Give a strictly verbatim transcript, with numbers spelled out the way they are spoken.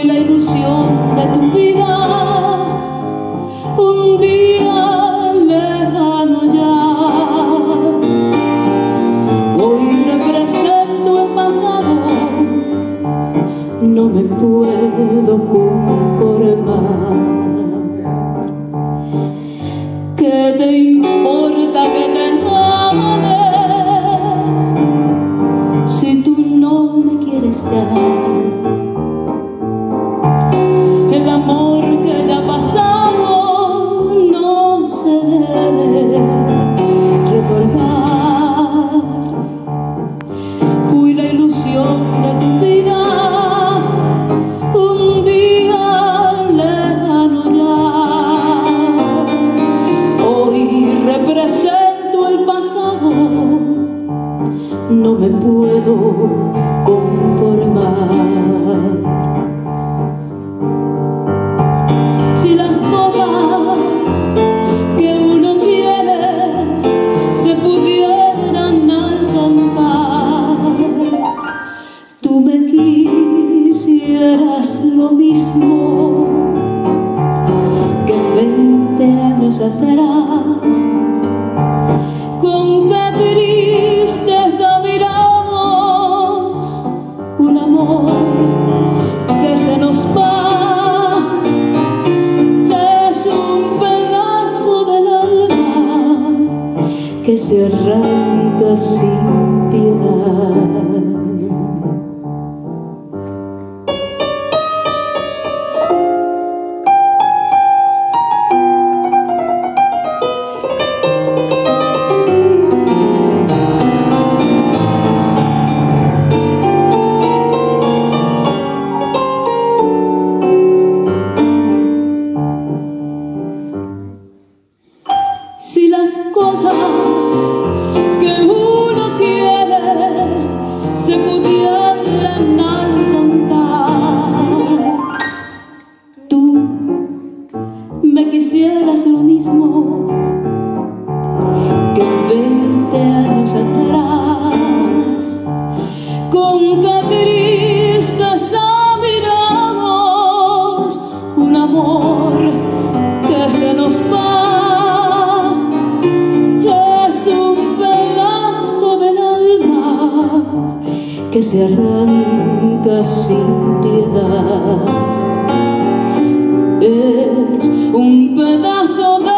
Fui la ilusión de tu vida, un día lejano ya. Hoy represento el pasado, no me puedo conformar. ¿Qué te importa que te ame si tú no me quieres dar? El amor que ya ha pasado no se debe recordar. Fui la ilusión de tu vida, un día lejano ya. Hoy represento el pasado, no me puedo conformar. Si las cosas que uno quiere se pudieran alcanzar, tú me quisieras lo mismo que veinte años atrás. Con qué tristeza miramos un amor que se nos va. Que se arranca sin piedad. Si las cosas que uno quiere se pudieran alcanzar, tú me quisieras lo mismo que veinte años atrás. Con qué tristeza miramos un amor que se nos va. Que se arranca sin piedad. Es un pedazo de